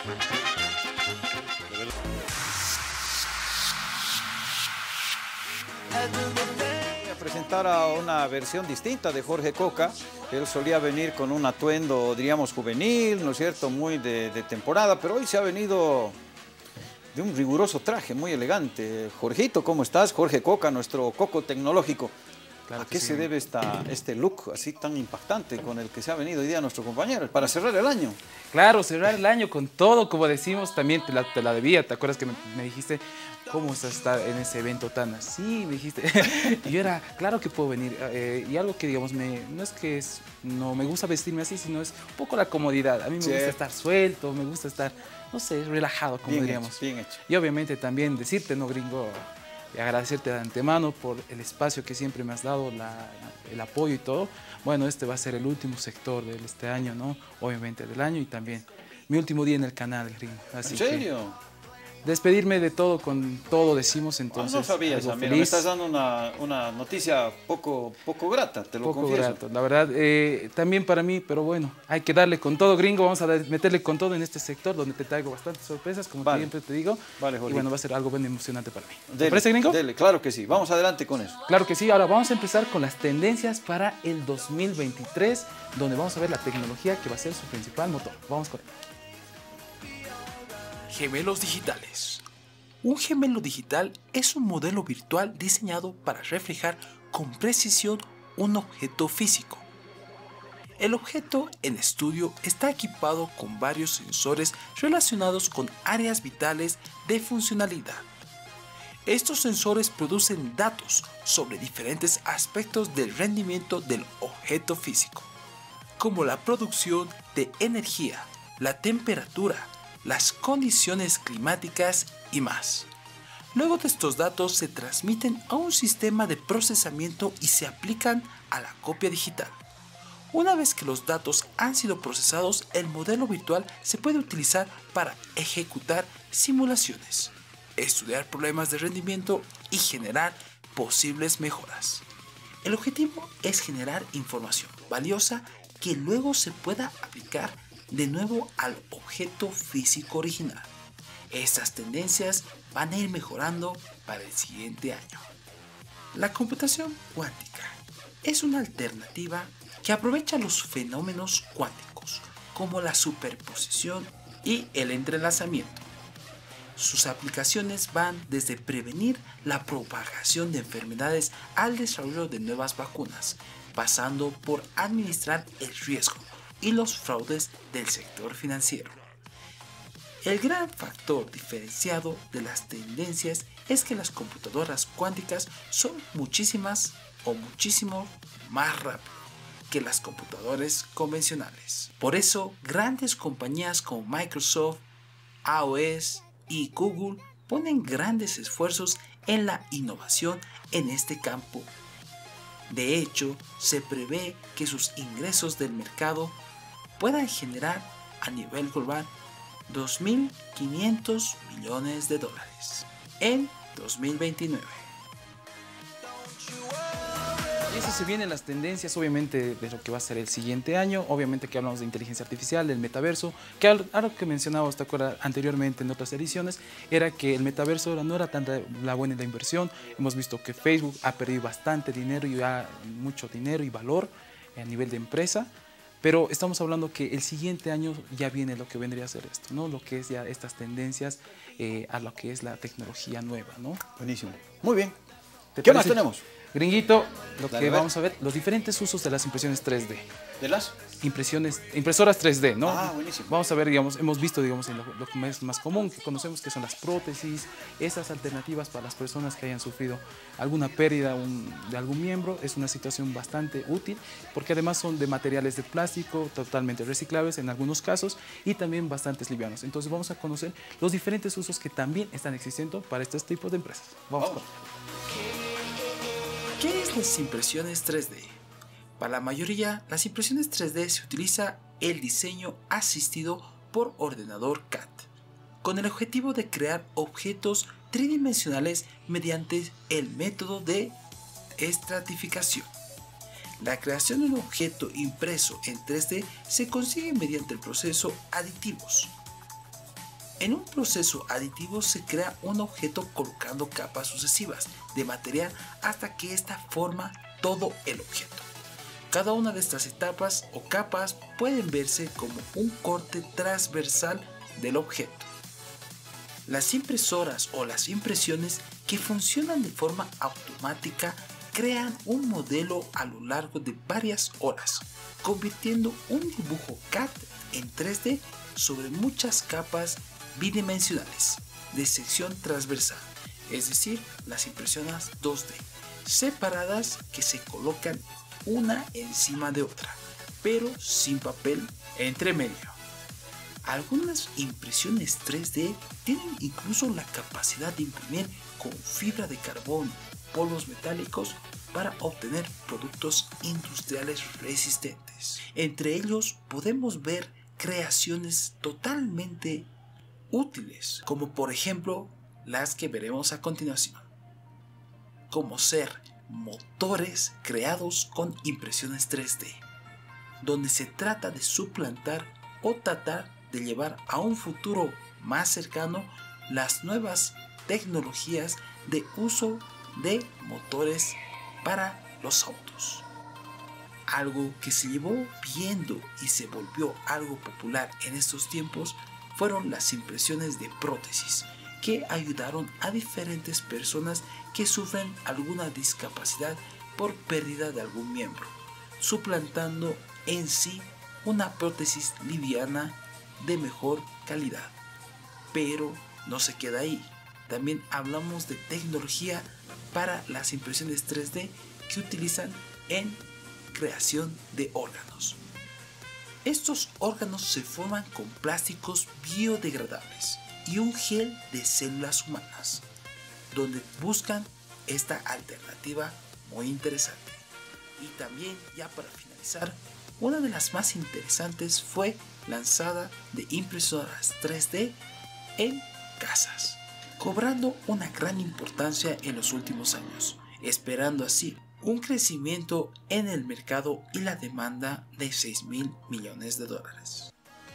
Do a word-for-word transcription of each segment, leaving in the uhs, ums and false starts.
Voy a presentar a una versión distinta de Jorge Coca. Él solía venir con un atuendo, diríamos, juvenil, ¿no es cierto?, muy de, de temporada, pero hoy se ha venido de un riguroso traje, muy elegante. Jorgito, ¿cómo estás? Jorge Coca, nuestro coco tecnológico. Claro. ¿A qué sí se debe esta, este look así tan impactante con el que se ha venido hoy día nuestro compañero? Para cerrar el año. Claro, cerrar el año con todo, como decimos, también te la, te la debía. ¿Te acuerdas que me, me dijiste, cómo vas a estar en ese evento tan así? Me dijiste, y yo era, claro que puedo venir. Eh, y algo que, digamos, me, no es que es, no me gusta vestirme así, sino es un poco la comodidad. A mí me sí. gusta estar suelto, me gusta estar, no sé, relajado, como bien diríamos. Hecho, bien hecho. Y obviamente también decirte, no gringo, y agradecerte de antemano por el espacio que siempre me has dado, la, el apoyo y todo. Bueno, este va a ser el último sector de este año, ¿no? Obviamente del año y también mi último día en el canal, gringo. Así ¿En serio? Que despedirme de todo, con todo decimos entonces. Ah, no sabía eso, mira, me estás dando una, una noticia poco, poco grata, te lo poco confieso. Grato, la verdad, eh, también para mí, pero bueno, hay que darle con todo, gringo, vamos a meterle con todo en este sector donde te traigo bastantes sorpresas, como vale. siempre te digo. Vale, y bueno, va a ser algo bien emocionante para mí. Dele, ¿Te parece, gringo? Dele, claro que sí, vamos adelante con eso. Claro que sí, ahora vamos a empezar con las tendencias para el dos mil veintitrés, donde vamos a ver la tecnología que va a ser su principal motor. Vamos con él. Gemelos digitales. Un gemelo digital es un modelo virtual diseñado para reflejar con precisión un objeto físico. El objeto en estudio está equipado con varios sensores relacionados con áreas vitales de funcionalidad. Estos sensores producen datos sobre diferentes aspectos del rendimiento del objeto físico, como la producción de energía, la temperatura, las condiciones climáticas y más. Luego de estos datos se transmiten a un sistema de procesamiento y se aplican a la copia digital. Una vez que los datos han sido procesados, el modelo virtual se puede utilizar para ejecutar simulaciones, estudiar problemas de rendimiento y generar posibles mejoras. El objetivo es generar información valiosa que luego se pueda aplicar de nuevo al objeto físico original. Estas tendencias van a ir mejorando para el siguiente año. La computación cuántica es una alternativa que aprovecha los fenómenos cuánticos, como la superposición y el entrelazamiento. Sus aplicaciones van desde prevenir la propagación de enfermedades al desarrollo de nuevas vacunas, pasando por administrar el riesgo y los fraudes del sector financiero. El gran factor diferenciado de las tendencias es que las computadoras cuánticas son muchísimas o muchísimo más rápidas que las computadoras convencionales. Por eso, grandes compañías como Microsoft, A O S y Google ponen grandes esfuerzos en la innovación en este campo. De hecho, se prevé que sus ingresos del mercado puedan generar a nivel global dos mil quinientos millones de dólares en dos mil veintinueve. Y eso se vienen las tendencias, obviamente, de lo que va a ser el siguiente año. Obviamente que hablamos de inteligencia artificial, del metaverso, que algo que mencionaba, ¿te acuerdas? Anteriormente en otras ediciones, era que el metaverso no era tanta la buena la inversión. Hemos visto que Facebook ha perdido bastante dinero y ha mucho dinero y valor a nivel de empresa. Pero estamos hablando que el siguiente año ya viene lo que vendría a ser esto, ¿no? Lo que es ya estas tendencias eh, a lo que es la tecnología nueva, ¿no? Buenísimo. Muy bien. ¿Qué parece? más tenemos? Gringuito, lo Dale, que a ver. vamos a ver, los diferentes usos de las impresiones tres D. ¿De las? Impresiones, impresoras tres D, ¿no? Ah, buenísimo. Vamos a ver, digamos, hemos visto, digamos, en lo, lo que es más común, que conocemos que son las prótesis, esas alternativas para las personas que hayan sufrido alguna pérdida un, de algún miembro, es una situación bastante útil, porque además son de materiales de plástico, totalmente reciclables en algunos casos, y también bastante livianos. Entonces vamos a conocer los diferentes usos que también están existiendo para estos tipos de empresas. Vamos, Vamos. con ¿Qué es las impresiones tres D? Para la mayoría, las impresiones tres D se utiliza el diseño asistido por ordenador C A D, con el objetivo de crear objetos tridimensionales mediante el método de estratificación. La creación de un objeto impreso en tres D se consigue mediante el proceso aditivos. En un proceso aditivo se crea un objeto colocando capas sucesivas de material hasta que ésta forma todo el objeto. Cada una de estas etapas o capas pueden verse como un corte transversal del objeto. Las impresoras o las impresiones que funcionan de forma automática crean un modelo a lo largo de varias horas, convirtiendo un dibujo C A D en tres D sobre muchas capas bidimensionales de sección transversal, es decir, las impresiones dos D, separadas que se colocan una encima de otra, pero sin papel entre medio. Algunas impresiones tres D tienen incluso la capacidad de imprimir con fibra de carbono, polvos metálicos para obtener productos industriales resistentes. Entre ellos podemos ver creaciones totalmente útiles, como por ejemplo las que veremos a continuación, como ser motores creados con impresiones tres D, donde se trata de suplantar o tratar de llevar a un futuro más cercano las nuevas tecnologías de uso de motores para los autos. Algo que se llevó viendo y se volvió algo popular en estos tiempos fueron las impresiones de prótesis, que ayudaron a diferentes personas que sufren alguna discapacidad por pérdida de algún miembro, suplantando en sí una prótesis liviana de mejor calidad. Pero no se queda ahí, también hablamos de tecnología para las impresiones tres D que utilizan en creación de órganos. Estos órganos se forman con plásticos biodegradables y un gel de células humanas, donde buscan esta alternativa muy interesante. Y también, ya para finalizar, una de las más interesantes fue lanzada de impresoras tres D en casas, cobrando una gran importancia en los últimos años, esperando así un crecimiento en el mercado y la demanda de seis mil millones de dólares.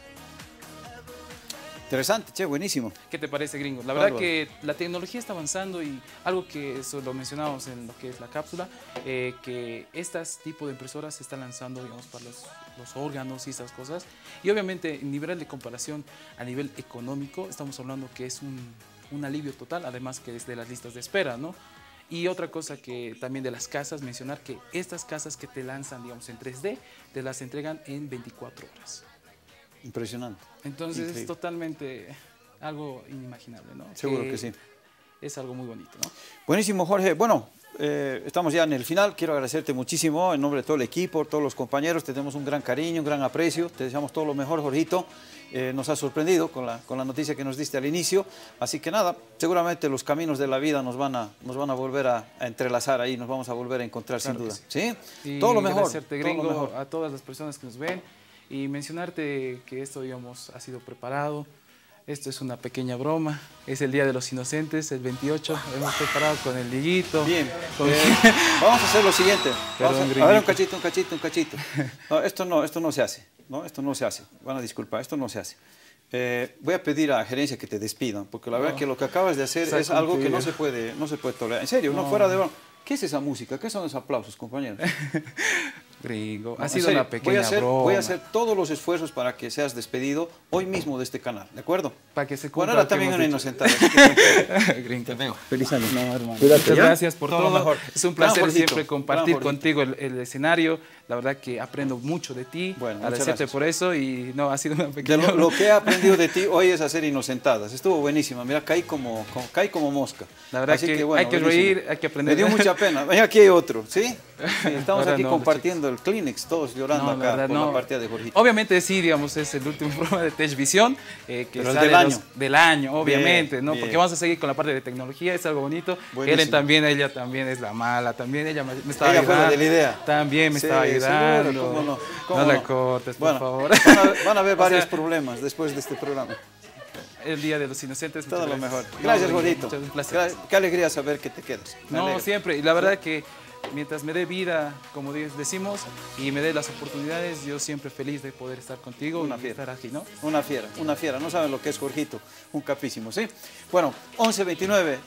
Interesante, che, buenísimo. ¿Qué te parece, gringo? La verdad Bárbaro. que la tecnología está avanzando y algo que eso lo mencionamos en lo que es la cápsula, eh, que estos tipos de impresoras se están lanzando, digamos, para los, los órganos y esas cosas. Y obviamente, en nivel de comparación a nivel económico, estamos hablando que es un, un alivio total, además que es de las listas de espera, ¿no? Y otra cosa que también de las casas, mencionar que estas casas que te lanzan, digamos, en tres D, te las entregan en veinticuatro horas. Impresionante. Entonces Increíble. es totalmente algo inimaginable, ¿no? Seguro que sí. Es algo muy bonito, ¿no? Buenísimo, Jorge. Bueno, eh, estamos ya en el final. Quiero agradecerte muchísimo en nombre de todo el equipo, todos los compañeros. Te tenemos un gran cariño, un gran aprecio. Te deseamos todo lo mejor, Jorgito. Eh, nos has sorprendido con la, con la noticia que nos diste al inicio. Así que nada, seguramente los caminos de la vida nos van a, nos van a volver a, a entrelazar ahí, nos vamos a volver a encontrar, claro, sin duda. ¿Sí? Y todo lo mejor. Agradecerte, gringo, todo lo mejor. A todas las personas que nos ven y mencionarte que esto, digamos, ha sido preparado. Esto es una pequeña broma. Es el Día de los Inocentes, el veintiocho. Hemos preparado con el Liguito. Bien. Con... Eh, vamos a hacer lo siguiente. Perdón, Vamos a, a ver, un cachito, un cachito, un cachito. No, esto no, esto no se hace. No, esto no se hace. Van a disculpar, esto no se hace. Eh, voy a pedir a gerencia que te despidan, porque la no. verdad que lo que acabas de hacer Está es algo cumplido. que no se puede, no se puede tolerar. En serio, no, no fuera de broma. ¿Qué es esa música? ¿Qué son esos aplausos, compañeros? Gringo, No, ha sido serio, una pequeña voy a, hacer, broma. voy a hacer todos los esfuerzos para que seas despedido hoy mismo de este canal, ¿de acuerdo? Para que se Bueno, cumpla ahora lo que también hemos una dicho. inocentada. Gringo. Te veo. Feliz año. No, hermano. Cuídate, Muchas ¿ya? gracias por Todo todo. lo mejor. Es un Gran placer Jorgito, siempre compartir gran Jorgito. contigo el, el escenario. La verdad que aprendo mucho de ti. Bueno, muchas agradecerte gracias. por eso y no, ha sido una De pequeña... lo, lo que he aprendido de ti hoy es hacer inocentadas. Estuvo buenísima. Mira, caí como, como, caí como mosca. La verdad Así que, bueno, hay que buenísimo. reír, hay que aprender. Me dio mucha pena. Ven, aquí hay otro, ¿sí? Sí, estamos Ahora aquí no, compartiendo el Kleenex, todos llorando No, la acá verdad, por no. la partida de Jorgito. Obviamente sí, digamos, es el último programa de TechVision, eh, que Pero el sale del año. los- del año, obviamente, Bien, ¿no? bien. Porque vamos a seguir con la parte de tecnología, es algo bonito. Buenísimo. Ellen también, ella también es la mala, también ella me, me estaba Ella fue ayudando. la de la idea. También me Sí, estaba seguro, ayudando. cómo no, cómo no la no. cortes, por Bueno, favor. van a, van a haber O varios sea, problemas después de este programa. El Día de los Inocentes. Todo muchas lo mejor. gracias. Gracias, No, Jorgito. muchas- un placer. Gra- Qué alegría saber que te quedas. Me No, alegra. siempre. Y la verdad que mientras me dé vida, como decimos, y me dé las oportunidades, yo siempre feliz de poder estar contigo Una y fiera. estar aquí, ¿no? Una fiera, una fiera. No saben lo que es Jorgito, un capísimo, ¿sí? Bueno, once veintinueve,